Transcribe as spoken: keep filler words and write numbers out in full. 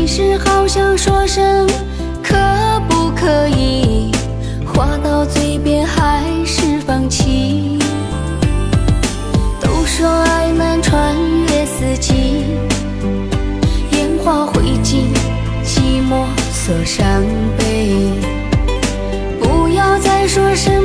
时好想说声可不可以，话到嘴边还是放弃。都说爱能穿越四季，烟花灰烬，寂寞锁伤悲。不要再说是